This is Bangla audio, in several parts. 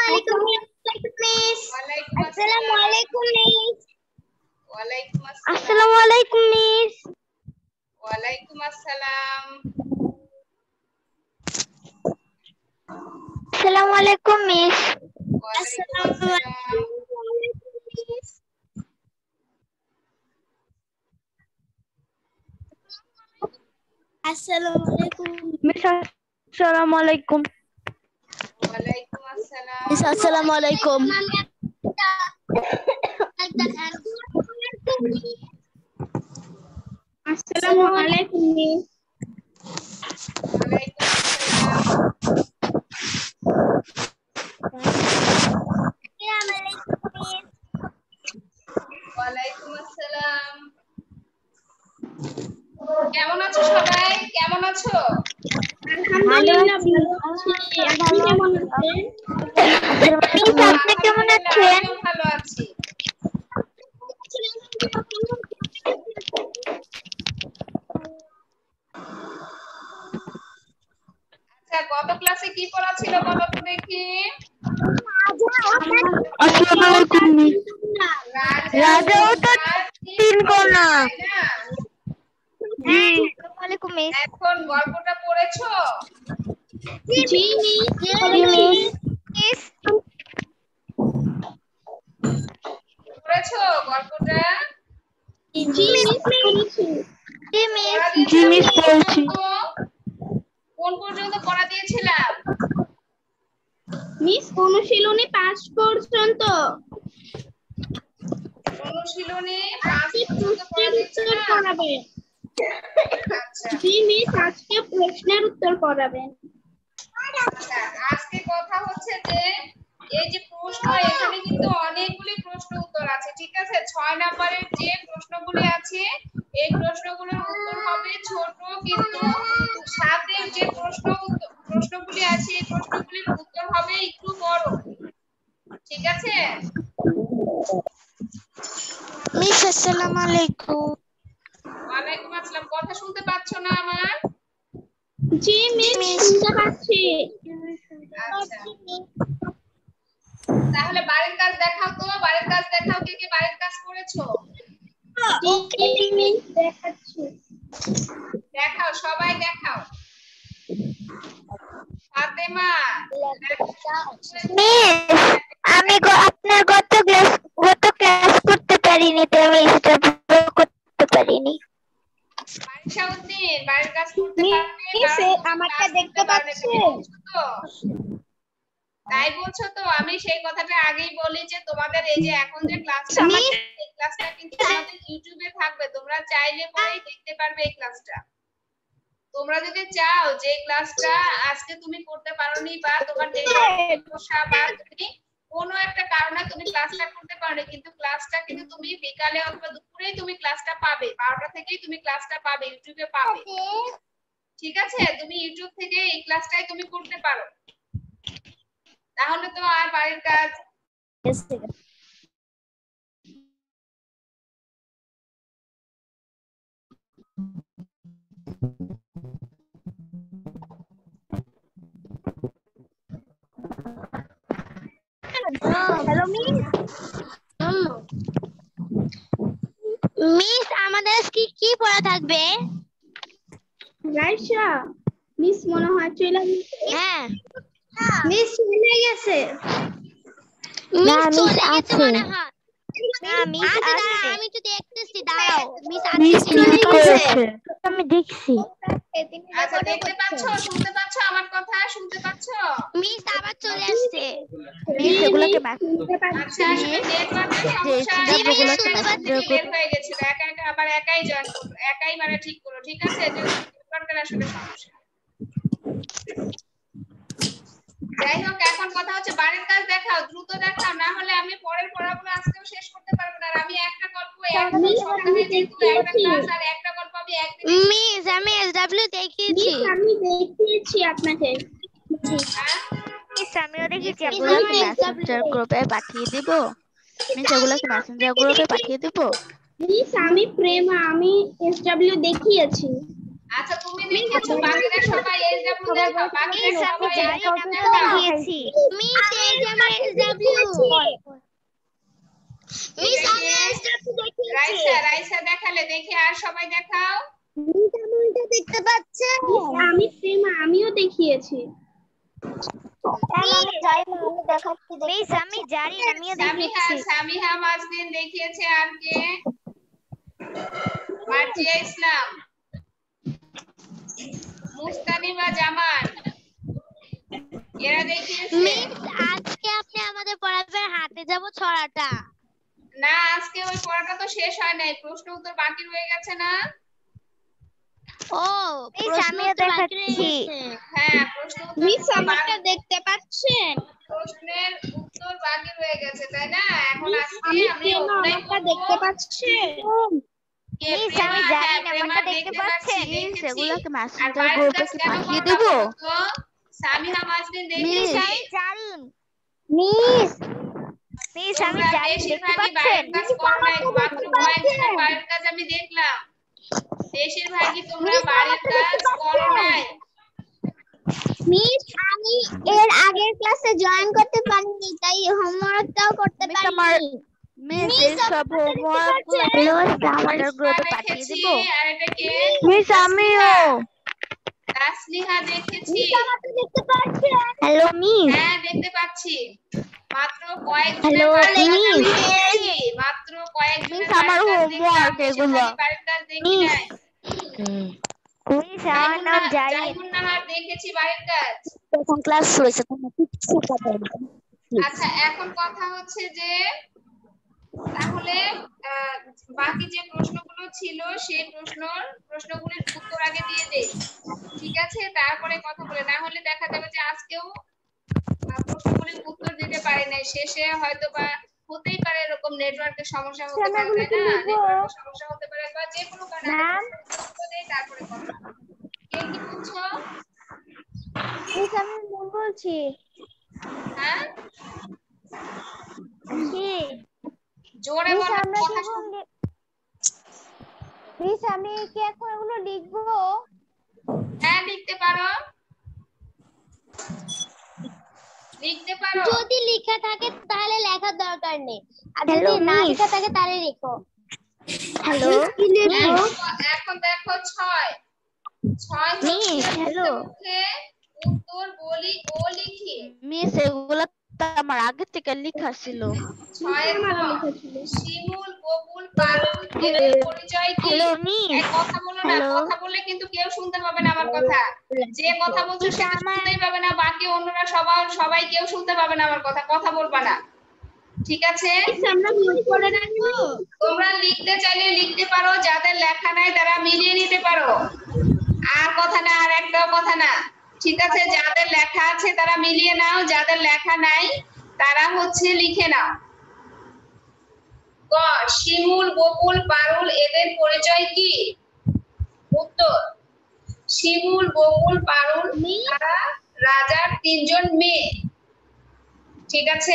Assalamualaikum Miss. Assalamualaikum Miss. Waalaikumsalam. Assalamualaikum Miss. Waalaikumsalam. Assalamualaikum Miss. Waalaikumsalam. Assalamualaikum Miss, assalamualaikum. Waalaikumsalam. Miss. Assalamualaikum. Assalamualaikum Miss. Waalaikumsalam. কেমন আছো সবাই? কেমন আছো? আলহামদুলিল্লাহ ভালো আছি। আপনি কেমন আছেন? মিস আপনি কেমন আছেন? আমিও ভালো আছি। আচ্ছা, গত ক্লাসে কি পড়া ছিল বলো তো দেখি। আসসালামুআলাইকুম মিস। রাজা ও তো তিন কোনা। জি। আসসালামুআলাইকুম মিস। এখন গল্পটা পড়েছো? জি মিস। মিস পড়েছো গল্পটা? জি মিস পড়েছি। জি মিস। জি মিস পড়ছি। কোন পর্যন্ত পড়া দিয়েছিলাম? মিস অনুশীলনী 5 পর্যন্ত। অনুশীলনী 5 পর্যন্ত পড়া প্রশ্নের উত্তর দিয়েছিলাম। করাবেন। আচ্ছা জি মিস আজকে প্রশ্নের উত্তর করাবেন। আচ্ছা, আজকে কথা হচ্ছে যে এই যে প্রশ্ন, এখানে কিন্তু অনেকগুলি প্রশ্ন উত্তর আছে, ঠিক আছে? 6 নম্বরের যে প্রশ্নগুলি আছে এই প্রশ্নগুলোর উত্তর হবে ছোট, কিন্তু 7 এর যে প্রশ্নগুলি আছে এই প্রশ্নগুলির উত্তর হবে একটু বড়, ঠিক আছে? মিস আসসালামু আলাইকুম। ওয়ালাইকুম আসসালাম। কথা শুনতে পাচ্ছ না আমার? জি মিস শুনতে পাচ্ছি। আচ্ছা, তাহলে বাড়ির কাজ দেখাও তো। বাড়ির কাজ দেখাও, কে কে বাড়ির কাজ করেছো? জি মিস দেখাচ্ছি। দেখাও, সবাই দেখাও। ফাতেমা, মিস আমি আপনার গত ক্লাস করতে পারিনি, তাই আমি এটা করতে পারিনি। বারিশাউদ্দিন, বাড়ির কাজ করতে পারবে? মিস আমাকে দেখতে পাচ্ছেন? তাই বলছো তো? আমি সেই কথাটা আগেই বলি যে তোমাদের এই যে এখন যে ক্লাসটা আছে এই ক্লাসটা কিন্তু তোমাদের ইউটিউবে থাকবে, তোমরা চাইলে পরেই দেখতে পারবে এই ক্লাসটা। তোমরা যদি চাও যে এই ক্লাসটা আজকে তুমি করতে পারোনি, বা তোমার সমস্যা, বা তুমি কোনো একটা কারণে তুমি ক্লাসটা করতে পারোনি, কিন্তু ক্লাসটা কিন্তু তুমি বিকালে অথবা দুপুরেই তুমি ক্লাসটা পাবে, 12টা থেকেই তুমি ক্লাসটা পাবে, ইউটিউবে পাবে, ঠিক আছে? তুমি ইউটিউব থেকে এই ক্লাসটাই তুমি করতে পারো, তাহলে তো আর বাড়ির কাজ। Hello miss. মিস আমাদের আজকে কি পড়া থাকবে? রাইসা মিস মনে হয় চলে গেছে। হ্যাঁ মিস চলে গেছে। মিস চলে গেছে মনে হয়। না মিস আছে, আমি তো দেখতেছি, দাঁড়াও। মিস আজকে চলে গেছে, আমি দেখছি। আচ্ছা, দেখতে পাচ্ছো, শুনতে পাচ্ছো আমার কথা? শুনতে পাচ্ছো? মিস আবার চলে আসছে। মিস এগুলোকে আচ্ছা, আসলে নেটওয়ার্কের সমস্যা, বের হয়ে গেছিল, একা একা আবার একাই জয়েন করলো, একাই মানে ঠিক করলো, ঠিক আছে? যে নেটওয়ার্কের আসলে সমস্যা। যাই হোক, এখন কথা হচ্ছে বাড়ির কাজ দেখাও, দ্রুত দেখাও, না হলে আমি পরের পড়াগুলো আজকেও শেষ করতে পারবো না। আর আমি একটা গল্প একদিন সপ্তাহে যেহেতু একটা ক্লাস, আর একটা গল্প আমি একদিন। মিস আমি এসডব্লিউ দেখিয়েছি। আমি দেখিয়েছি আপনাকে। মিস আমিও দেখেছি, এগুলোকে মেসেঞ্জার গ্রুপে পাঠিয়ে দিব। মিস এগুলোকে মেসেঞ্জার গ্রুপে পাঠিয়ে দিব। মিস আমি প্রেমা, আমি এসডব্লিউ দেখিয়েছি। আচ্ছা, তুমি দেখিয়েছো, বাকিরা সবাই এসডব্লিউ বাকি সবাই দেখিয়েছি মিস এই যে আমার এসডব্লিউ মিস আমি এসডব্লিউ দেখিয়েছি রাইসা দেখালে দেখি আর সবাই দেখাও মিস আমি দেখতে পাচ্ছেন আমি প্রেমা আমিও দেখিয়েছি আমি জানি না আমি দেখাচ্ছি মিস আমি জানি না আমিও দেখিয়েছি সামিহা মাজদিন দেখিয়েছে আর কে মার্জিয়া ইসলাম মুস্তানিবা জামান এরা দেখিয়েছে মিস আজকে আপনি আমাদের পড়াবেন হাতে যাব ছড়াটা না আজকে ওই পড়াটা তো শেষ হয় নাই প্রশ্ন উত্তর বাকি রয়ে গেছে না ও মিস আমিও দেখাচ্ছি হ্যাঁ প্রশ্ন উত্তর মিস আমারটা দেখতে পাচ্ছেন প্রশ্নের উত্তর বাকি রয়ে গেছে তাই না এখন আজকে আমি আমারটা দেখতে পাচ্ছেন মিস আমি জানি না আমারটা দেখতে পাচ্ছেন সেগুলোকে মেসেঞ্জার গ্রুপে কি পাঠিয়ে দেব সামিহা মাজদিন দেখিয়েছি মিস আমি জানি মিস মিস আমি জানি দেখতে পাচ্ছেন বাড়ির কাজ আমি দেখলাম বেশিরভাগই তোমরা বাড়ির কাজ করো নাই মিস আমি এর আগের ক্লাসে জয়েন করতে পারিনি তাই হোমওয়ার্কটাও করতে পারিনি মিস এই সব হোমওয়ার্কগুলো আমাদের গ্রুপে পাঠিয়ে দেব আর এটা কে মিস আমিও তাসলিহা দেখেছি দেখতে পাচ্ছেন হ্যালো মিস হ্যাঁ দেখতে পাচ্ছি মাত্র কয়েক হ্যালো মিস মাত্র কয়েক মিস আমার হোমওয়ার্ক এগুলো বাড়ির কাজ দেখি নাই মিস আমার নাম জাইমুন্নাহার দেখেছি বাড়ির কাজ এখন ক্লাস হয়েছে তোমরা কিছু কথা বলবে আচ্ছা এখন কথা হচ্ছে যে তাহলে বাকি যে প্রশ্নগুলো ছিল সেই প্রশ্নগুলির উত্তর আগে দিয়ে দেই ঠিক আছে তারপরে কথা বলে না হলে দেখা যাবে যে আজকেও প্রশ্নগুলির উত্তর দিতে পারি নাই শেষে হয়তো বা হতেই পারে এরকম নেটওয়ার্কের সমস্যা হতে পারে তাই না নেটওয়ার্কের সমস্যা হতে পারে বা যে কোনো কারণে তারপরে কথা কে কি বুঝছো মিস আমি মন বলছি হ্যাঁ কি জোরে বলো কথা মিস আমি কি এখন এগুলো লিখবো হ্যাঁ লিখতে পারো যদি লেখা থাকে তাহলে লেখার দরকার নেই আর যদি না লেখা থাকে তাহলে লিখো হ্যালো এখন দেখো 6 মিস হ্যালো উত্তর বলি ও লিখি মিস এগুলো তো আমার আগে থেকে লেখা ছিল 6 শিমুল বকুল পারুল এদের পরিচয় কি হ্যালো মিস কথা বলো না কথা বললে কিন্তু কেউ শুনতে পাবে না আমার কথা যে কথা বলছো সে শুনতেই পাবে না বাকি অন্যরা সবাই কেউ শুনতে পাবে না আমার কথা বলবা না ঠিক আছে আমরা নোট করে রাখবো তোমরা লিখতে চাইলে লিখতে পারো যাদের লেখা নাই তারা মিলিয়ে নিতে পারো আর কথা না আর একটাও কথা না ঠিক আছে যাদের লেখা আছে তারা মিলিয়ে নাও যাদের লেখা নাই তারা হচ্ছে লিখে নাও ক শিমুল বকুল পারুল এদের পরিচয় কি উত্তর শিমুল বকুল পারুল তারা রাজার তিনজন মেয়ে ঠিক আছে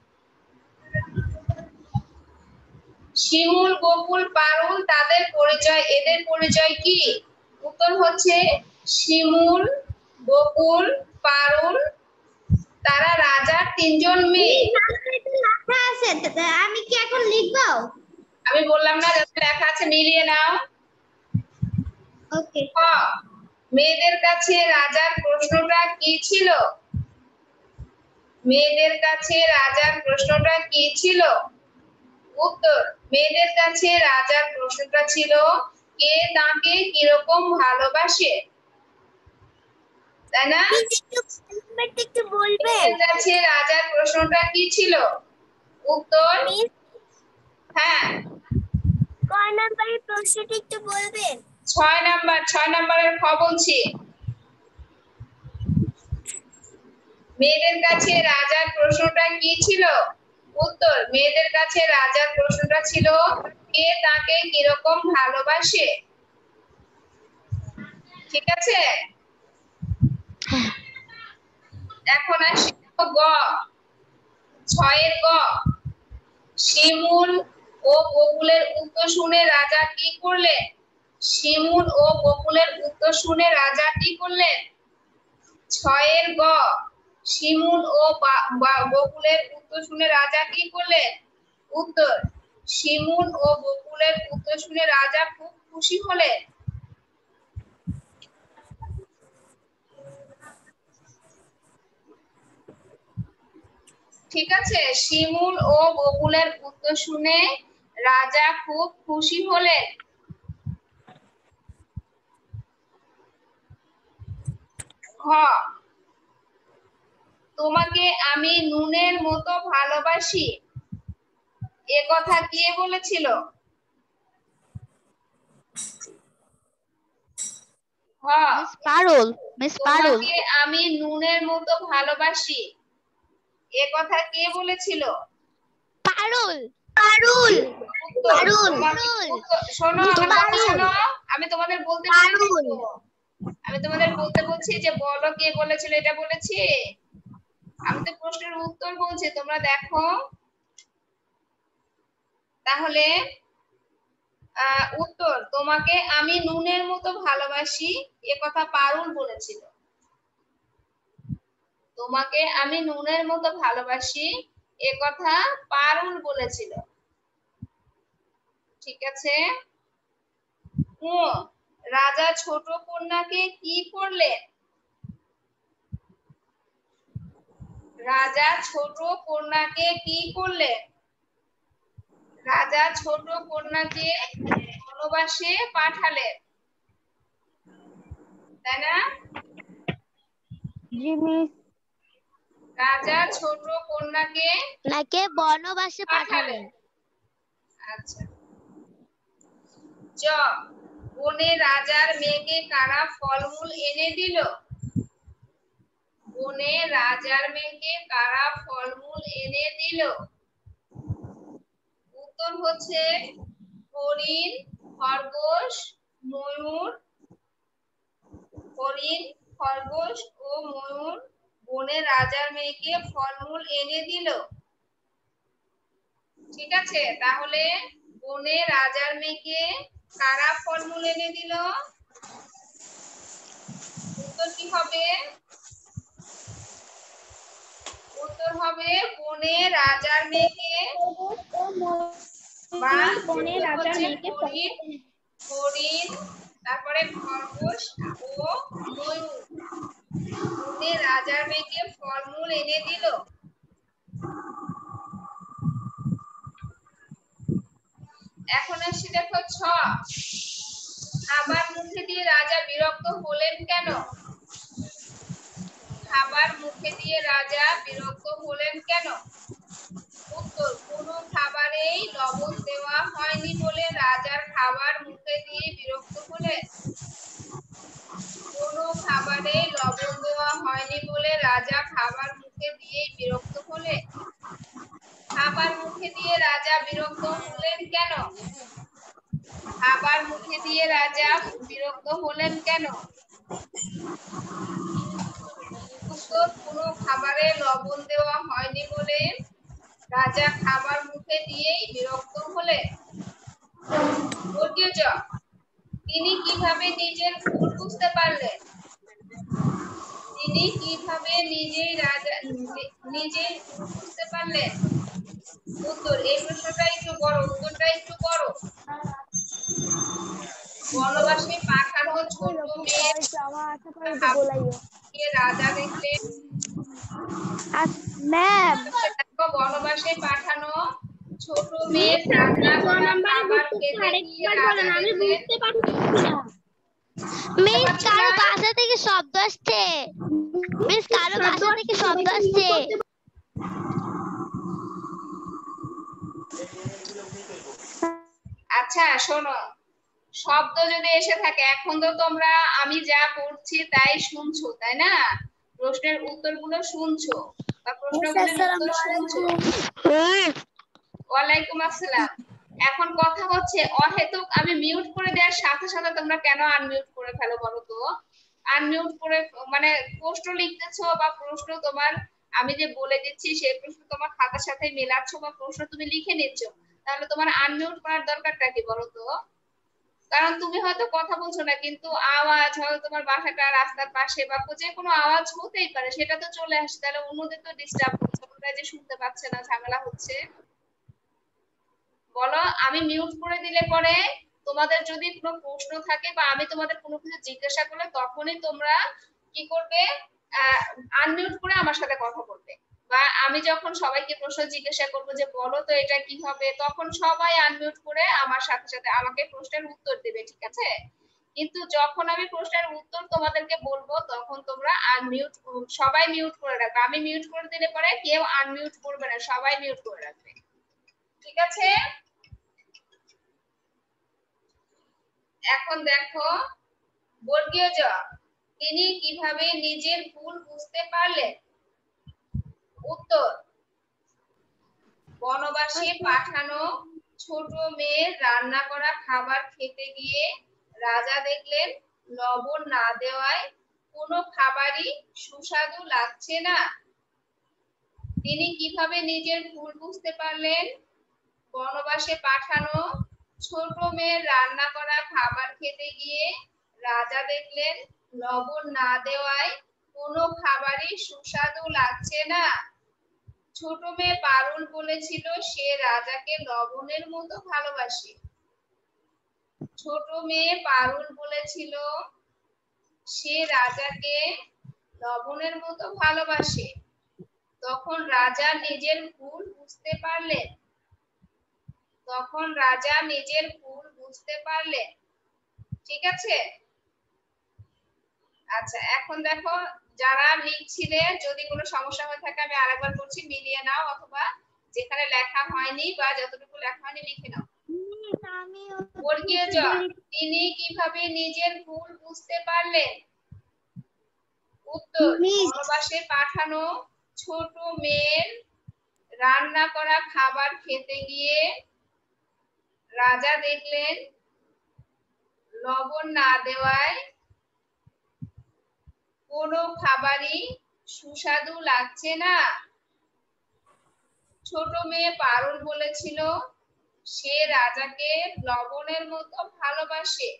শিমুল বকুল পারুল তাদের পরিচয় এদের পরিচয় কি উত্তর হচ্ছে শিমুল বকুল পারুল তারা রাজার তিনজন মেয়ে লেখা আছে আমি কি এখন লিখবো আমি বললাম না যাদের লেখা আছে মিলিয়ে নাও ওকে মেয়েদের কাছে রাজার প্রশ্নটা কি ছিল মেয়েদের কাছে রাজার প্রশ্নটা কি ছিল উত্তর মেয়েদের কাছে রাজার প্রশ্নটা ছিল কে তাকে কিরকম ভালোবাসে তাই না একটু বলবে মেয়েদের কাছে রাজার প্রশ্নটা কি ছিল উত্তর হ্যাঁ কয় নাম্বারের প্রশ্নটি একটু বলবেন 6 নাম্বারের খ বলছি মেয়েদের কাছে রাজার প্রশ্নটা কি ছিল উত্তর মেয়েদের কাছে রাজার প্রশ্নটা ছিল কে তাকে কিরকম ভালোবাসে ঠিক আছে এখন আসি গ 6 এর গ শিমুল ও বকুলের উত্তর শুনে রাজা কি করলেন শিমুল ও বকুলের উত্তর শুনে রাজা কি করলেন 6 এর গ, শিমুল ও বকুলের উত্তর শুনে রাজা কি করলেন? উত্তর, শিমুল ও বকুলের উত্তর শুনে রাজা খুব খুশি হলেন। ঠিক আছে, শিমুল ও বকুলের উত্তর শুনে রাজা খুব খুশি হলেন। খ, তোমাকে আমি নুনের মতো ভালোবাসি, এ কথা কে বলেছিল? মিস পারুল। মিস পারুল। তোমাকে আমি নুনের মতো ভালোবাসি, এ কথা কে বলেছিল? পারুল। পারুল। পারুল। শোনো, আমি তোমাদের বলতে বলছি যে বলো কে বলেছিল, এটা বলেছি? আমি তো প্রশ্নের উত্তর বলছি, তোমরা দেখো। তাহলে উত্তর, তোমাকে আমি নুনের মতো ভালোবাসি, এ কথা পারুল বলেছিল। তোমাকে আমি নুনের মতো ভালোবাসি, এ কথা পারুল বলেছিল। ঠিক আছে। রাজা ছোট কন্যাকে কি করলেন? রাজা ছোট কন্যাকে কি করলেন? রাজা ছোট কন্যাকে বনবাসে পাঠালেন, তাই না? জি মিস। রাজা ছোট কন্যাকে নাকি বনবাসে পাঠালেন। আচ্ছা। জ, বনে রাজার মেয়েকে কারা ফলমূল এনে দিল? বনে রাজার মেয়েকে কারা ফলমূল এনে দিল? উত্তর হচ্ছে হরিণ, খরগোশ, ময়ূর। হরিণ, খরগোশ ও ময়ূর বনে রাজার মেয়েকে ফলমূল এনে দিল। ঠিক আছে, তাহলে বনে রাজার মেয়েকে কারা ফলমূল এনে দিল? উত্তর কি হবে? উত্তর হবে বনে রাজার মেয়েকে, বনে রাজার মেয়েকে হরিণ, তারপরে খরগোশ ও ময়ূর বনে রাজার মেয়েকে ফলমূল এনে দিল। এখন আসি দেখো 6, খাবার মুখে দিয়ে রাজা বিরক্ত হলেন কেন? খাবার মুখে দিয়ে রাজা বিরক্ত হলেন কেন? উত্তর, কোনো খাবারেই লবণ দেওয়া হয়নি বলে রাজার খাবার মুখে দিয়ে বিরক্ত হলেন। কোনো খাবারেই লবণ দেওয়া হয়নি বলে রাজা খাবার মুখে দিয়ে বিরক্ত হলেন। খাবার মুখে দিয়ে রাজা বিরক্ত হলেন কেন? খাবার মুখে দিয়ে রাজা বিরক্ত হলেন কেন? উত্তর, কোনো খাবারে লবণ দেওয়া হয়নি বলে রাজা খাবার মুখে দিয়েই বিরক্ত হলেন। বর্গীয় জ, তিনি কিভাবে নিজের ভুল বুঝতে পারলেন? তিনি কিভাবে নিজেই ভুল বুঝতে পারলেন? উত্তর, এই প্রশ্নটা একটু বড়, উত্তরটা একটু বড়। বনবাসে পাঠানো ছোট মেয়ে রাজা দেখলেন। ম্যাম, বনবাসে পাঠানো ছোট মেয়ে রান্না করা খাবার খেতে গিয়ে রাজা দেখলেন। মিস কারো বাসা থেকে শব্দ আসছে। মিস কারো বাসা থেকে শব্দ আসছে। আচ্ছা শোনো, শব্দ যদি এসে থাকে, এখন তো তোমরা আমি যা পড়ছি তাই শুনছো, তাই না? প্রশ্নের উত্তরগুলো শুনছো বা প্রশ্নগুলোর উত্তর শুনছো। ওয়ালাইকুম আসসালাম। এখন কথা হচ্ছে, অহেতুক আমি মিউট করে দেওয়ার সাথে সাথে তোমরা কেন আনমিউট করে ফেলো বলো তো? আনমিউট করে মানে প্রশ্ন লিখতেছো বা প্রশ্ন তোমার আমি যে বলে দিচ্ছি সেই প্রশ্ন তোমার খাতার সাথে মেলাচ্ছ বা প্রশ্ন তুমি লিখে নিচ্ছ, তাহলে তোমার আনমিউট করার দরকারটা কি বলো তো? কারণ তুমি হয়তো কথা বলছো না, কিন্তু আওয়াজ হয়তো তোমার বাসাটা রাস্তার পাশে বা যে কোনো আওয়াজ হতেই পারে, সেটা তো চলে আসে, তাহলে অন্যদের তো ডিস্টার্ব হচ্ছে, ওরা যে শুনতে পাচ্ছে না, ঝামেলা হচ্ছে। বলো, আমি মিউট করে দিলে পরে তোমাদের যদি কোনো প্রশ্ন থাকে বা আমি তোমাদের কোনো কিছু জিজ্ঞাসা করলে তখনই তোমরা কি করবে, আনমিউট করে আমার সাথে কথা বলবে। বা আমি যখন সবাইকে প্রশ্ন জিজ্ঞাসা করবো যে বলো তো এটা কি হবে, তখন সবাই আনমিউট করে আমার সাথে সাথে আমাকে প্রশ্নের উত্তর দেবে, ঠিক আছে? কিন্তু যখন আমি প্রশ্নের উত্তর তোমাদেরকে বলবো তখন তোমরা আনমিউট, সবাই মিউট করে রাখবে। আমি মিউট করে দিলে পরে কেউ আনমিউট করবে না, সবাই মিউট করে রাখবে, ঠিক আছে? এখন দেখো বর্গীয় জ, তিনি কিভাবে নিজের ভুল বুঝতে পারলেন? উত্তর, বনবাসে পাঠানো ছোট মেয়ের রান্না করা খাবার খেতে গিয়ে রাজা দেখলেন লবণ না দেওয়ায় কোনো খাবারই সুস্বাদু লাগছে না। তিনি কিভাবে নিজের ভুল বুঝতে পারলেন? বনবাসে পাঠানো ছোট মেয়ের রান্না করা খাবার খেতে গিয়ে রাজা দেখলেন লবণ না দেওয়ায় কোনো খাবারই সুস্বাদু লাগছে না। ছোট মেয়ে পারুল বলেছিল সে রাজাকে লবণের মতো ভালোবাসে। ছোট মেয়ে পারুল বলেছিল সে রাজাকে লবণের মতো ভালোবাসে। তখন রাজা নিজের ভুল বুঝতে পারলেন। তখন রাজা নিজের ভুল বুঝতে পারলেন, ঠিক আছে? আচ্ছা, এখন দেখো যারা লিখছিলে যদি কোনো সমস্যা হয়ে থাকে আমি আরেকবার বলছি, মিলিয়ে নাও, অথবা যেখানে লেখা হয়নি বা যতটুকু লেখা হয়নি লিখে নাও। বর্গীয় জ, তিনি কিভাবে নিজের ভুল বুঝতে পারলেন? উত্তর, বনবাসে পাঠানো ছোট মেয়ের রান্না করা খাবার খেতে গিয়ে রাজা দেখলেন লবণ না দেওয়ায় কোনো খাবারই সুস্বাদু লাগছে না। ছোট মেয়ে পারুল বলেছিল সে রাজাকে লবণের মতো ভালোবাসে।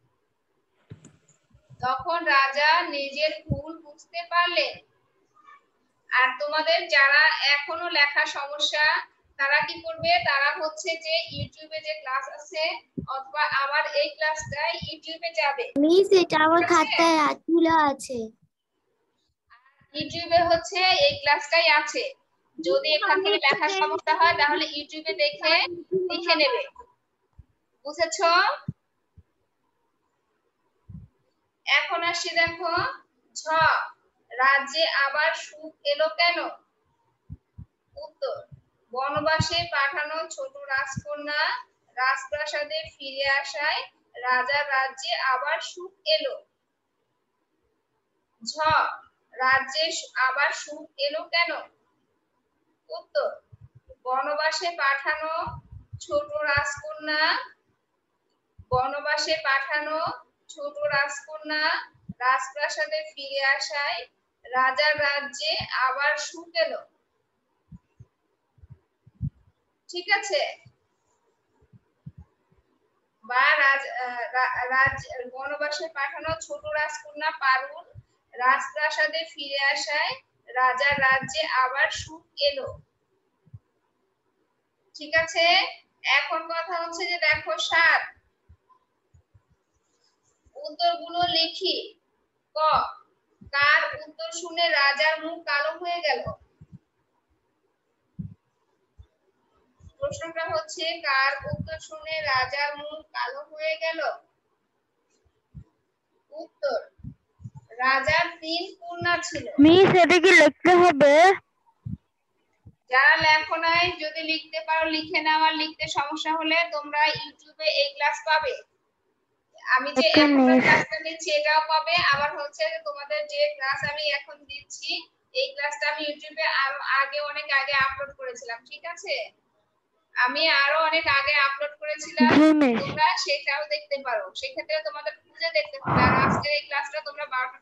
তখন রাজা নিজের ভুল বুঝতে পারলেন। আর তোমাদের যারা এখনো লেখা সমস্যা তারা কি করবে, তারা হচ্ছে যে ইউটিউবে যে ক্লাস আছে অথবা আমার এই ক্লাসটা ইউটিউবে যাবে। মিস এটা আমার খাতায় তুলা আছে, ইউটিউবে হচ্ছে এই ক্লাসটাই আছে। যদি এখান থেকে লেখার সমস্যা হয় তাহলে ইউটিউবে দেখে লিখে নেবে, বুঝেছো? এখন আসি দেখো ঝ, রাজ্যে আবার সুখ এলো কেন? উত্তর, বনবাসে পাঠানো ছোট রাজকন্যা রাজপ্রাসাদে ফিরে আসায় রাজার রাজ্যে আবার সুখ এলো। ঝ, রাজ্যে আবার সুখ এলো কেন? উত্তর, বনবাসে পাঠানো ছোট রাজকন্যা বনবাসে পাঠানো ছোট রাজকন্যা রাজপ্রাসাদে ফিরে আসায় রাজার রাজ্যে আবার সুখ এলো, ঠিক আছে? বা বনবাসে পাঠানো ছোট রাজকন্যা পারুল রাজপ্রাসাদে ফিরে আসায় রাজার রাজ্যে আবার সুখ এলো, ঠিক আছে? এখন কথা হচ্ছে যে দেখো ৭, উত্তরগুলো লিখি। ক, কার উত্তর শুনে রাজার মুখ কালো হয়ে গেল? প্রশ্নটা হচ্ছে কার উত্তর শুনে রাজার মুখ কালো হয়ে গেল? উত্তর, রাজার ৩ কন্যা ছিল। মিস এটা কি লিখতে হবে? যারা লেখো নাই যদি লিখতে পারো লিখে নাও, আর লিখতে সমস্যা হলে তোমরা ইউটিউবে এই ক্লাস পাবে। আমি যে এখন ক্লাসটা নিচ্ছি এটাও পাবে, আবার হচ্ছে তোমাদের যে ক্লাস আমি এখন দিচ্ছি এই ক্লাসটা আমি ইউটিউবে আগে অনেক আগে আপলোড করেছিলাম, ঠিক আছে? আমি আরো অনেক আগে আপলোড করেছিলাম, তোমরা সেটাও দেখতে পারো। সেক্ষেত্রে তোমাদের খুঁজে দেখতে হবে। আর আজকের এই ক্লাসটা তোমরা 12টা,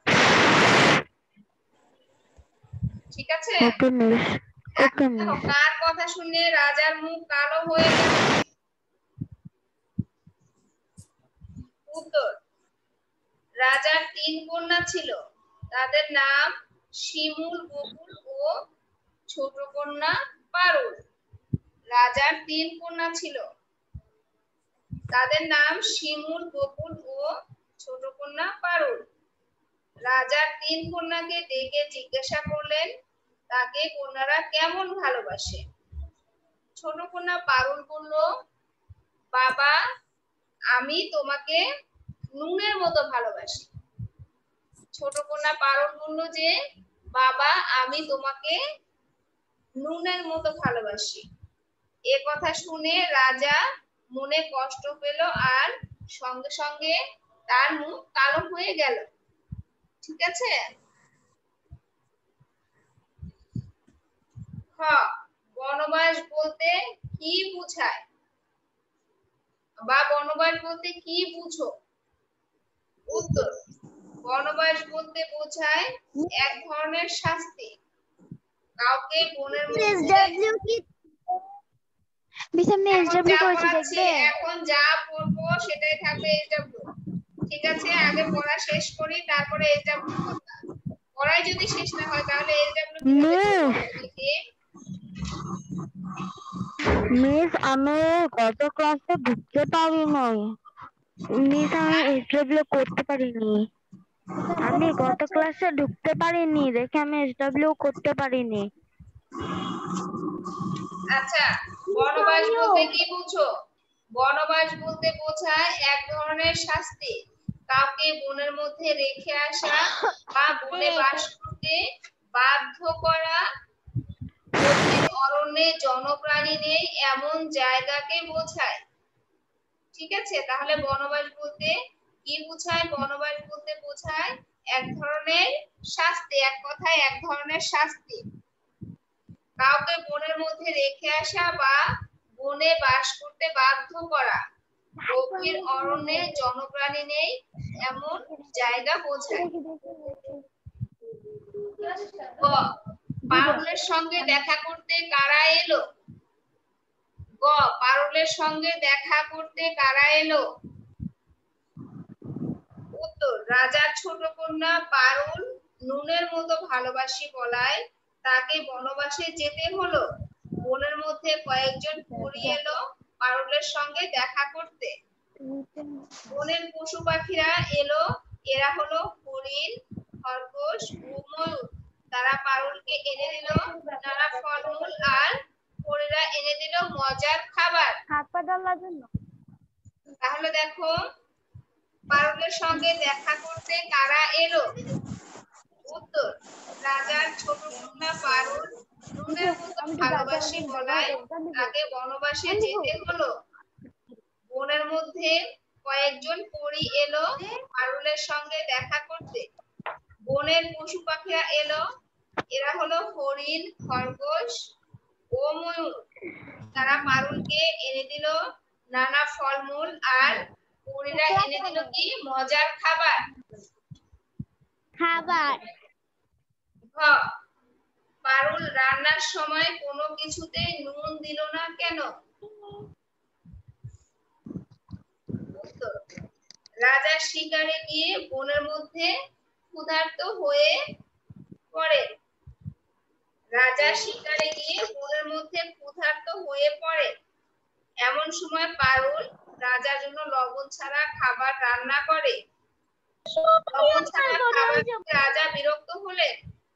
ঠিক আছে? ওকে মিস, ওকে মিস। কার কথা শুনে রাজার মুখ কালো হয়ে গেল? উত্তর, রাজার 3 কন্যা ছিল, তাদের নাম শিমুল, বকুল ও ছোট কন্যা পারুল। রাজার 3 কন্যা ছিল, তাদের নাম শিমুল, বকুল ও ছোট কন্যা পারুল। রাজার 3 কন্যাকে ডেকে জিজ্ঞাসা করলেন তাকে কন্যারা কেমন ভালোবাসে। ছোট কন্যা পারুল বলল, বাবা আমি তোমাকে নুনের মতো ভালোবাসি। ছোট কন্যা পারুল বলল যে, বাবা আমি তোমাকে নুনের মতো ভালোবাসি। এ কথা শুনে রাজা মনে কষ্ট পেল আর সঙ্গে সঙ্গে তার মুখ কালো হয়ে গেল। ঠিক আছে। খ, বনবাস বলতে কি বোঝায় বা বনবাস বলতে কি বুঝো। উত্তর, বনবাস বলতে বোঝায় এক ধরনের শাস্তি, কাউকে বনের মধ্যে এখন যা পড়বো সেটাই থাকবে এসডব্লিউ। ঠিক আছে, আগে পড়া শেষ করি তারপরে এসডব্লিউ কথা। পড়াই যদি শেষ না হয় তাহলে এসডব্লিউ কিভাবে? মিস আমি গত ক্লাসে ঢুকতে পারি নাই। মিস আমি এসডব্লিউ করতে পারিনি। আমি গত ক্লাসে ঢুকতে পারিনি দেখে আমি এসডব্লিউ করতে পারিনি। আচ্ছা, বনবাস বলতে কি বুঝো? বনবাস বলতে বোঝায় এক ধরনের শাস্তি, কাউকে বনের মধ্যে রেখে আসা বা বনে বাস করতে বাধ্য করা। গভীর অরণ্যে জনপ্রাণী নেই এমন জায়গাকে বোঝায়। ঠিক আছে, তাহলে বনবাস বলতে কি বোঝায়? বনবাস বলতে বোঝায় এক ধরনের শাস্তি, এক কথায় এক ধরনের শাস্তি, কাউকে বনের মধ্যে রেখে আসা বা বনে বাস করতে বাধ্য করা। গভীর অরণ্যে জনপ্রাণী নেই এমন জায়গা বোঝায়। গ, পারুলের সঙ্গে দেখা করতে কারা এলো? গ, পারুলের সঙ্গে দেখা করতে কারা এলো? উত্তর, রাজার ছোট কন্যা পারুল নুনের মতো ভালোবাসি বলায় তাকে বনবাসে যেতে হলো। বনের মধ্যে কয়েকজন পরী এলো পারুলের সঙ্গে দেখা করতে। বনের পশু পাখিরা এলো, এরা হলো হরিণ, খরগোশ ও ময়ূর। তারা পারুলকে এনে দিল নানা ফলমূল আর পরীরা এনে দিল মজার খাবার। তাহলে দেখো, পারুলের সঙ্গে দেখা করতে কারা এলো? উত্তর, রাজার ছোট কন্যা পারুল নুনের মতো ভালোবাসি বলায় তাকে বনবাসে যেতে হলো। বনের মধ্যে কয়েকজন পরী এলো পারুলের সঙ্গে দেখা করতে। বনের পশু পাখিরা এলো, এরা হলো হরিণ, খরগোশ ও ময়ূর। তারা পারুলকে এনে দিল নানা ফলমূল আর পরীরা এনে দিল কি মজার খাবার। পারুল রান্নার সময় কোনো কিছুতেই নুন দিল না কেন? উত্তর, রাজা শিকারে গিয়ে বনের মধ্যে ক্ষুধার্ত হয়ে পড়ে। রাজা শিকারে গিয়ে বনের মধ্যে ক্ষুধার্ত হয়ে পড়ে। এমন সময় পারুল রাজার জন্য লবণ ছাড়া খাবার রান্না করে। লবণ ছাড়া খাবার রাজা বিরক্ত হলেন।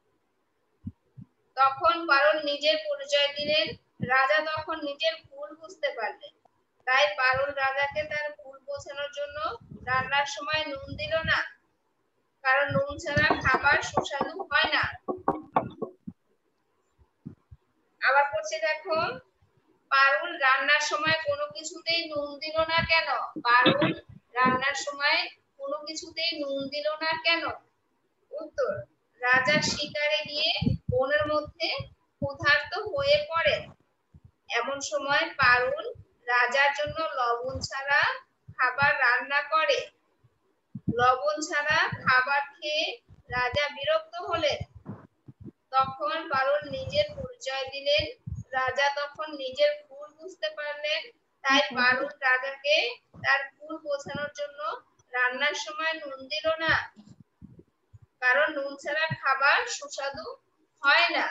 তখন পারুল নিজের পরিচয় দিলেন। রাজা তখন নিজের ভুল বুঝতে পারলেন। তাই পারুল রাজাকে তার ভুল বোঝানোর জন্য রান্নার সময় নুন দিল না, কারণ নুন ছাড়া খাবার সুস্বাদু হয় না। আবার পড়ছে দেখো, পারুল রান্নার সময় কোনো কিছুতেই নুন দিল না কেন? পারুল রান্নার সময় কোনো কিছুতেই নুন দিল না কেন? উত্তর, রাজা শিকারে গিয়ে বনের মধ্যে ক্ষুধার্ত হয়ে পড়ে। এমন সময় পারুল রাজার জন্য লবণ ছাড়া খাবার রান্না করে। লবণ ছাড়া খাবার খেয়ে রাজা বিরক্ত হলেন। তখন পারুল নিজের পরিচয় দিলেন। রাজা তখন নিজের ভুল বুঝতে পারলেন। তাই পারুল রাজাকে তার ভুল বোঝানোর জন্য রান্নার সময় নুন দিল না, কারণ নুন ছাড়া খাবার সুস্বাদু হয় না।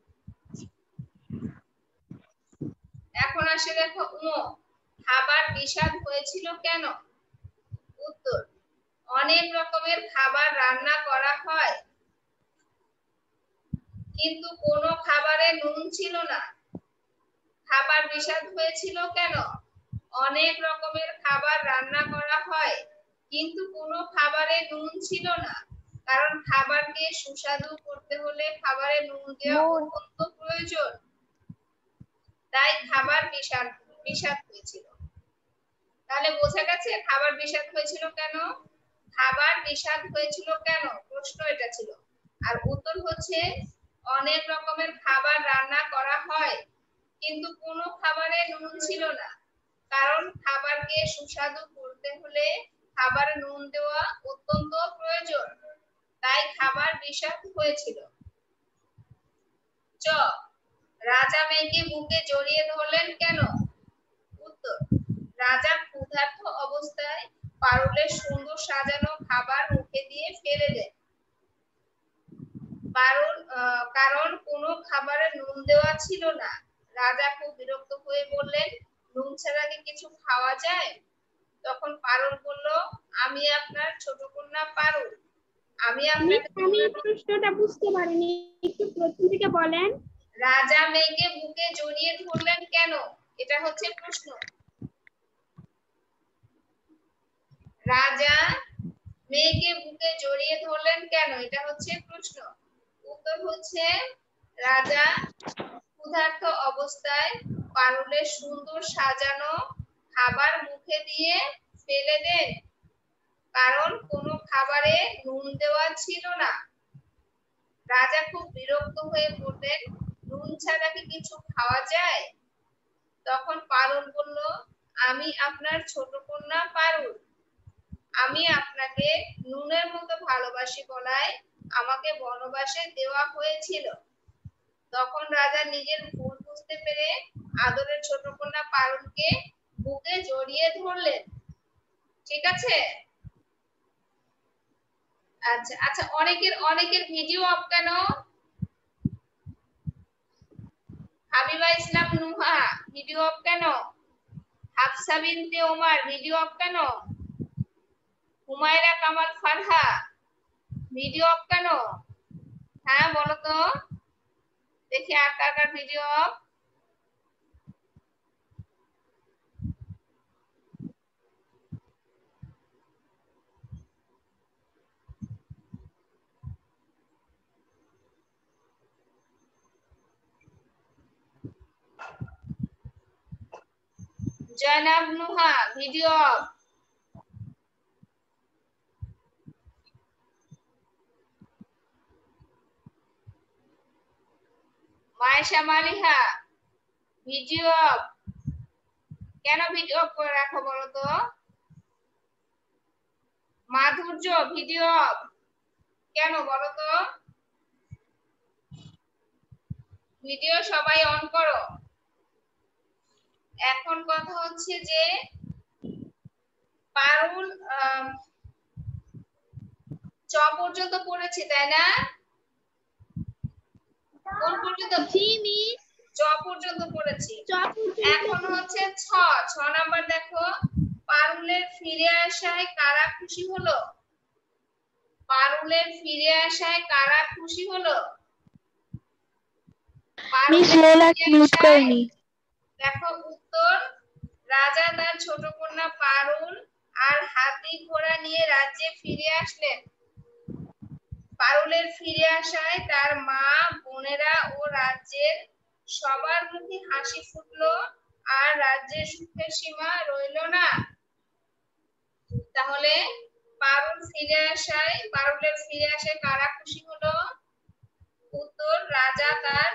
এখন আসে দেখো ও, খাবার বিস্বাদ হয়েছিল কেন? উত্তর, অনেক রকমের খাবার রান্না করা হয়, কিন্তু কোনো খাবারে নুন ছিল না। খাবার বিস্বাদ হয়েছিল কেন? অনেক রকমের খাবার রান্না করা হয়, কিন্তু কোনো খাবারে নুন ছিল না, কারণ খাবারকে সুস্বাদু করতে হলে খাবারে নুন দেওয়া অত্যন্ত প্রয়োজন। তাই খাবার বিস্বাদ হয়েছিল। তাহলে বোঝা গেছে খাবার বিস্বাদ হয়েছিল কেন? খাবার বিস্বাদ হয়েছিল কেন, প্রশ্ন এটা ছিল। আর উত্তর হচ্ছে অনেক রকমের খাবার রান্না করা হয়, কিন্তু কোনো খাবারে নুন ছিল না, কারণ খাবারকে সুস্বাদু করতে হলে খাবারে নুন দেওয়া অত্যন্ত প্রয়োজন। তাই খাবার বিস্বাদ হয়েছিল। চ, রাজা মেয়েকে বুকে জড়িয়ে ধরলেন কেন? উত্তর, রাজা ক্ষুধার্ত অবস্থায় পারুলের সুন্দর সাজানো খাবার মুখে দিয়ে ফেলে দেন। কারণ কোনো খাবারে নুন দেওয়া ছিল না। রাজা খুব বিরক্ত হয়ে বললেন, নুন ছাড়া কি কিছু খাওয়া যায়? তখন পারুল বলল, আমি আপনার ছোট কন্যা পারুল, আমি প্রশ্নটা বুঝতে পারিনি, একটু প্রথম থেকে বলেন। রাজা মেয়েকে বুকে জড়িয়ে ধরলেন কেন, এটা হচ্ছে প্রশ্ন। রাজা মেয়েকে বুকে জড়িয়ে ধরলেন কেন, এটা হচ্ছে প্রশ্ন। উত্তর হচ্ছে রাজা ক্ষুধার্ত অবস্থায় পারুলের সুন্দর সাজানো খাবার মুখে দিয়ে ফেলে দেন, কারণ কোনো খাবারে নুন দেওয়া ছিল না। রাজা খুব বিরক্ত হয়ে বললেন, নুন ছাড়া কি কিছু খাওয়া যায়? তখন পারুল বলল, আমি আপনার ছোট কন্যা পারুল, আমি আপনাকে নুনের মতো ভালোবাসি বলায় আমাকে বনবাসে দেওয়া হয়েছিল। তখন রাজা নিজের ভুল বুঝতে পেরে আদরের ছোট কন্যা পারুলকে বুকে জড়িয়ে ধরলেন। ঠিক আছে? আচ্ছা আচ্ছা, অনেকের ভিডিও অফ কেন? হাবিবা ইসলাম নুহা, ভিডিও অফ কেন? হাফসা বিনতে ওমর, ভিডিও অফ কেন? হুমায়রা কামাল ফারহা, ভিডিও অফ কেন? হ্যাঁ বলো তো দেখি, কার video off? Zainab Nuha, video off. Maisha Maliha, video off. কেন ভিডিও অফ করে রাখো বলো তো? মাধুর্য, ভিডিও অফ কেন বলো তো? ভিডিও সবাই অন করো। এখন কথা হচ্ছে যে পারুল চ পর্যন্ত পড়েছি তাই না? কোন পর্যন্ত? চ পর্যন্ত পড়েছি। এখন হচ্ছে ছ নাম্বার দেখো, পারুলের ফিরে আসায় কারা খুশি হলো? পারুলের ফিরে আসায় কারা খুশি হলো? দেখো উত্তর, রাজা তার ছোট কন্যা পারুল আর হাতি ঘোড়া নিয়ে রাজ্যে ফিরে আসলেন। পারুলের ফিরে আসায় তার মা, বোনেরা ও রাজ্যের সবার মুখে হাসি ফুটলো, আর রাজ্যের সুখের সীমা রইল না। তাহলে পারুলের ফিরে আসায় কারা খুশি হলো? উত্তর, রাজা তার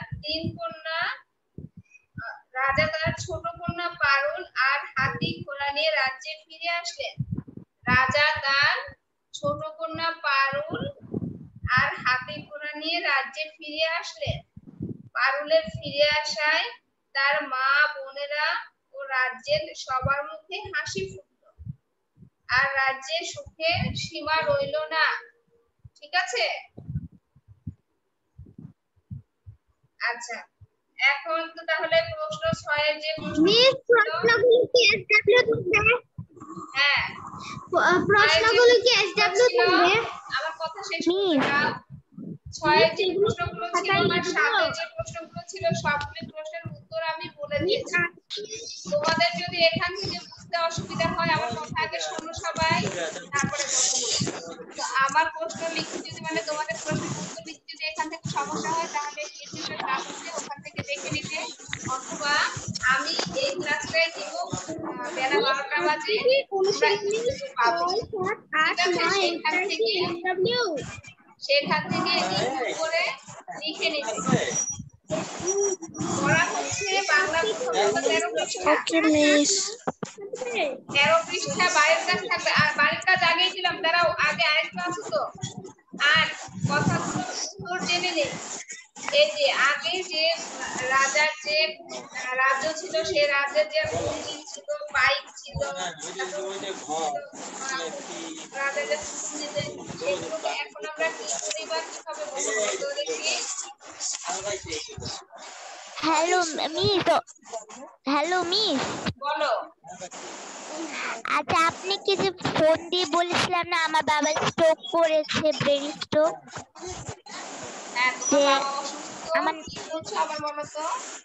ছোট কন্যা পারুল আর হাতি ঘোড়া নিয়ে রাজ্যে ফিরে আসলেন। রাজা তার ছোট কন্যা পারুল আর হাতি ঘোড়া নিয়ে রাজ্যে ফিরে আসলেন। পারুলের ফিরে আসায় তার মা, বোনেরা ও রাজ্যের সবার মুখে হাসি ফুটলো, আর রাজ্যে সুখের সীমা রইল না। ঠিক আছে? আচ্ছা, এখন তো তাহলে প্রশ্ন 6 এর যে প্রশ্নগুলো কি এসডব্লিউ থাকবে? হ্যাঁ, প্রশ্নগুলো কি এসডব্লিউ থাকবে? আমার কথা শেষ করতে দাও। 6 এর যে প্রশ্নগুলো ছিল আর 7 এর যে প্রশ্নগুলো ছিল সবগুলো প্রশ্নের উত্তর আমি বলে দিয়েছি। তোমাদের যদি এখান থেকে বুঝতে অসুবিধা হয় আমার কথা আগে শোনো সবাই, তারপরে কথা বলবো। তো আমার প্রশ্ন লিখতে যদি মানে তোমাদের প্রশ্নের উত্তর লিখতে যদি এখান থেকে সমস্যা হয় তাহলে ইউটিউবে ক্লাস আছে ওখান থেকে দেখে নিতে, অথবা আমি এই ক্লাসটাই দিব বেলা 12টা বাজে তোমরা ইউটিউবে পাবে। ঠিক আছে? সেখান থেকে ইনপুট করে লিখে নিতে। পড়া হচ্ছে বাংলা প্রথম 13 পৃষ্ঠা। ওকে মিস। 13 পৃষ্ঠা বাড়ির কাজ থাকবে। আর বাড়ির কাজ আগেই দিলাম, দাঁড়াও আগে আরেকটু আছে তো। আর কথাগুলো উত্তর জেনে নেই। এই যে আগে যে রাজার যে রাজ্য ছিল সেই রাজ্যের যে উজির ছিল, পাইক ছিল, রাজা যে হুকুম দিতেন সেগুলোকে এখন আমরা কি করি বা কিভাবে বলবো দেখি। হ্যালো মিস, বলো। আচ্ছা আপনি কি যে ফোন দিয়ে বলেছিলাম না আমার বাবা স্ট্রোক করেছে, ব্রেন স্ট্রোক? হ্যাঁ, তোমার বাবা অসুস্থ। আমার কি বলছো আবার বলো তো।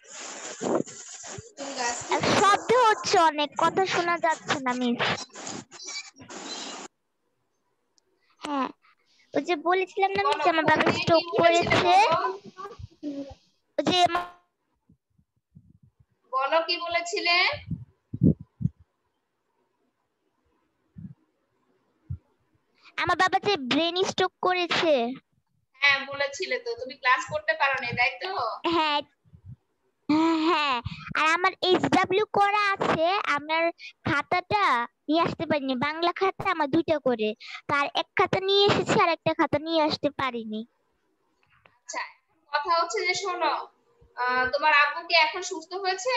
শব্দ হচ্ছে অনেক, কথা শোনা যাচ্ছে না মিস। হ্যাঁ, ওই যে বলেছিলাম না মিস আমার বাবা স্ট্রোক করেছে। ওই যে বলো কি বলেছিলে? আমার বাবা যে ব্রেন স্ট্রোক করেছে। হ্যাঁ বলেছিলে তো, তুমি ক্লাস করতে পারো না তাই তো? হ্যাঁ হ্যাঁ, আর আমার এসডব্লিউ করা আছে, আমার খাতাটা নিয়ে আসতে পারিনি। বাংলা খাতা আমার 2টা করে, তার এক খাতা নিয়ে এসেছি আর একটা খাতা নিয়ে আসতে পারিনি। আচ্ছা, কথা হচ্ছে যে শোনো, তোমার আব্বু কি এখন সুস্থ হয়েছে?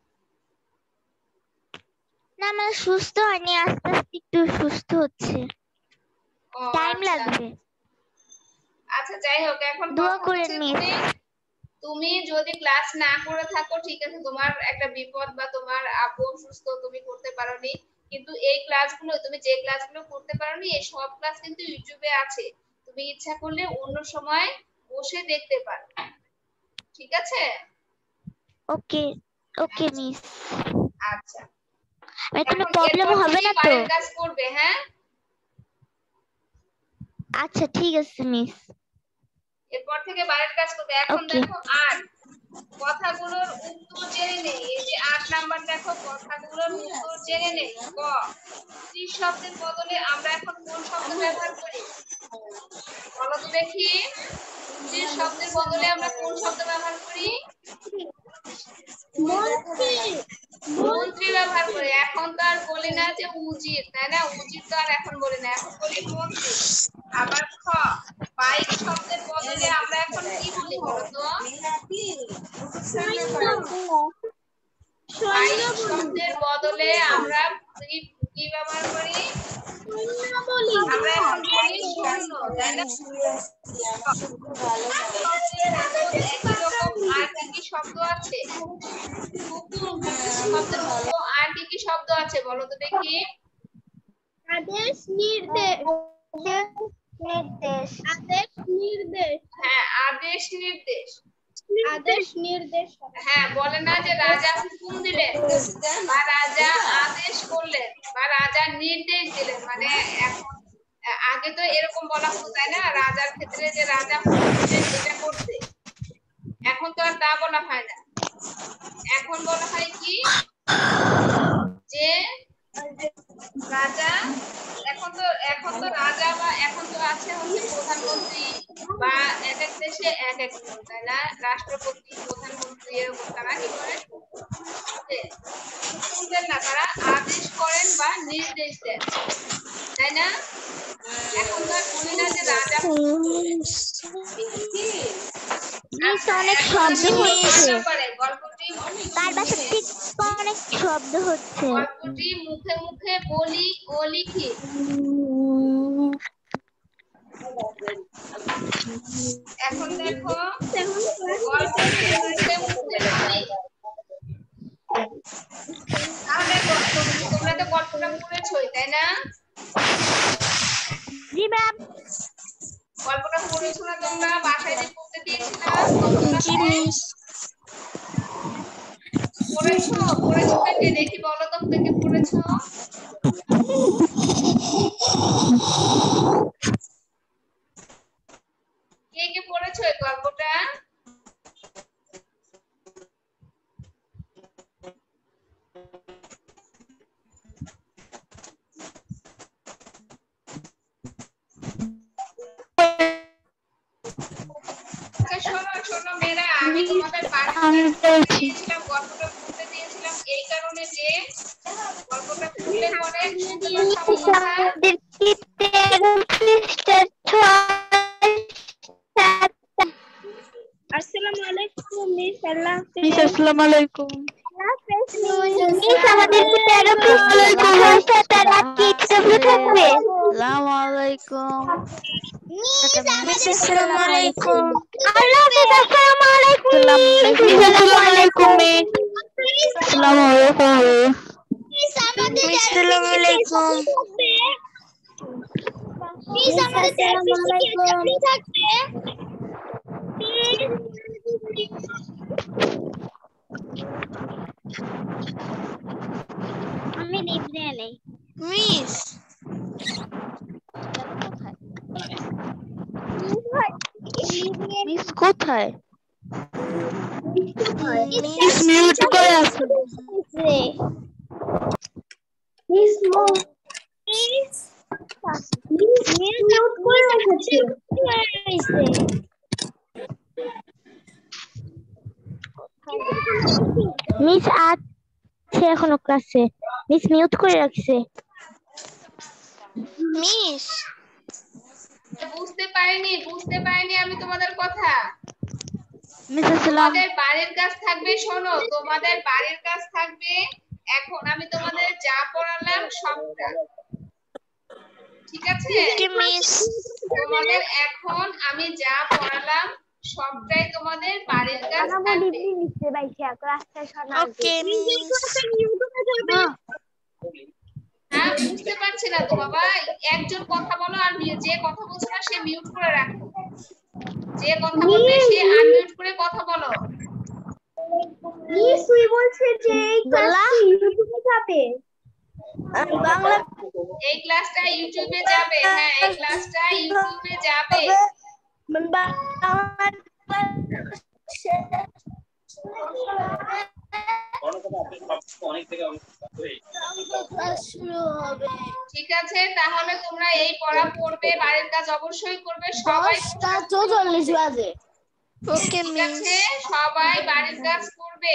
না মানে সুস্থ হয়নি, আস্তে আস্তে একটু সুস্থ হচ্ছে, টাইম লাগবে। আচ্ছা যাই হোক, এখন দোয়া করেন মিস। তুমি যদি ক্লাস না করে থাকো ঠিক আছে, তোমার একটা বিপদ বা তোমার আব্বু অসুস্থ তুমি করতে পারোনি, কিন্তু এই ক্লাসগুলো তুমি যে ক্লাসগুলো করতে পারোনি এই সব ক্লাস কিন্তু ইউটিউবে আছে, তুমি ইচ্ছা করলে অন্য সময় বসে দেখতে পারো। ঠিক আছে? Okay okay miss. আচ্ছা, কোনো প্রবলেম হবে না তো? বাড়ির কাজ করবে? হ্যাঁ আচ্ছা ঠিক আছে মিস। এরপর থেকে বাড়ির কাজ করবে। এখন দেখো আর কথাগুলোর উত্তর জেনে নেই। এই যে 8 নাম্বার দেখো, কথাগুলোর উত্তর জেনে নেই। ক, ত্রিশ শব্দের বদলে আমরা এখন কোন শব্দ ব্যবহার করি? বলো তো দেখি। 30 শব্দের বদলে আমরা কোন শব্দ ব্যবহার করি? মন্ত্রী ব্যবহার করি। এখন তো আর বলি না যে উজির, তাই না? উজির তো আর এখন বলি না, এখন বলি মন্ত্রী। আবার খ, বাইক শব্দের বদলে আমরা এখন কি বলি বলো তো? বাইক শব্দের বদলে আমরা কি ব্যবহার করি? আমরা এখন বলি সৈন্য, তাই না? আর কি কি শব্দ আছে? আর কি কি শব্দ আছে বলো তো দেখি। আদেশ, নির্দেশ। আদেশ, নির্দেশ। হ্যাঁ, আদেশ নির্দেশ। আদেশ নির্দেশ। হ্যাঁ, বলে না যে রাজা হুকুম দিলেন বা রাজা আদেশ করলেন বা রাজা নির্দেশ দিলেন, মানে এখন আগে তো এরকম বলা হতো তাই না, রাজার ক্ষেত্রে যে রাজা হুকুম দিলেন এটা করতে। এখন তো আর তা বলা হয় না, এখন বলা হয় কি যে রাজা, এখন তো রাজা বা এখন তো আছে হচ্ছে প্রধানমন্ত্রী বা এক এক দেশে এক এক তাই না, রাষ্ট্রপতি প্রধানমন্ত্রী এরকম তারা কি করেন শুনবেন না, তারা আদেশ করেন বা নির্দেশ দেন তাই না। এখন তো আর বলি না যে রাজা অনেক শব্দ হচ্ছে। গল্পটি তার পাশে ঠিক অনেক শব্দ হচ্ছে। গল্পটি মুখে মুখে বলি ও লিখি। এখন দেখো গল্পটি মুখে মুখে বলি। তাহলে তোমরা তো গল্পটা পড়েছোই তাই না? জি ম্যাম। গল্পটা পড়েছো না তোমরা? বাসায় যে পড়তে দিয়েছিলাম পড়েছো? পড়েছো কে দেখি বলো তো কে পড়েছো? কে কে পড়েছো এই গল্পটা? শোনো মেয়েরা, আমি তোমাদের দিয়েছিলাম গল্পটা পড়তে দিয়েছিলাম এই কারণে যে গল্পটা পড়লে পরে আসসালামু আলাইকুম মিস। আসসালামু আলাইকুম মিস আমাদের কি 13 পৃষ্ঠা তারা কি থাকবে? আসসালামু আলাইকুম মিস আসসালামু আলাইকুম। আল্লাহ হাফেজ। আসসালামু আলাইকুম মিস। আসসালামু আলাইকুম মিস। আসসালামু আলাইকুম মিস আমাদের আসসালামু আলাইকুম। মিস আমাদের 13 পৃষ্ঠা কি থাকবে? আমি লিখতে নেই মিস মিস কোথায়? মিস মিউট করে আছে। মিস মিউট করে রেখেছে। মিস আছে এখনো ক্লাসে। মিস মিউট করে রাখছে। মিস বুঝতে পারিনি আমি তোমাদের কথা। মিস তোমাদের বাড়ির কাজ থাকবে, শোনো তোমাদের বাড়ির কাজ থাকবে। এখন আমি তোমাদের যা পড়ালাম সবটা ঠিক আছে? মিস তোমাদের এখন আমি যা পড়ালাম সবটাই তোমাদের বাড়ির কাজ থাকবে। Okay miss. হ্যাঁ বুঝতে পারছি না তো বাবা। একজন কথা বলো আর যে কথা বলছে না সে মিউট করে রাখো। যে কথা বলবে সে আনমিউট করে কথা বলো। মিস তুই বলছে যে এই ক্লাসটা ইউটিউবে যাবে। বাংলা এই ক্লাসটা ইউটিউবে যাবে। হ্যাঁ এই ক্লাসটা ইউটিউবে যাবে। ঠিক আছে তাহলে তোমরা এই পড়া পড়বে, বাড়ির কাজ অবশ্যই করবে। সবাই 10:44 বাজে। ওকে ঠিক মিস। আছে সবাই বাড়ির কাজ করবে।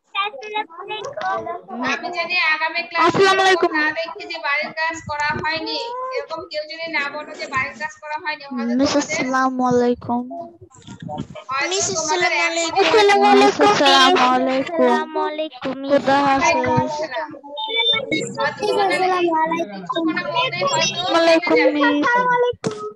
আমি জানি আগামী ক্লাসে না দেখি যে বাড়ির কাজ করা হয়নি, এরকম কেউ যদি না বলো যে বাড়ির কাজ করা হয়নি, হয়তো মিস তোমাদের আসসালামু আলাইকুম। মিস তোমাদের আসসালামু আলাইকুম। মিস আসসালামু আলাইকুম। আসসালামু আলাইকুম। খুদা হাফেজ। হয়তো তোমাদের কিছুক্ষণের মধ্যে হয়তো আসসালামু আলাইকুম মিস।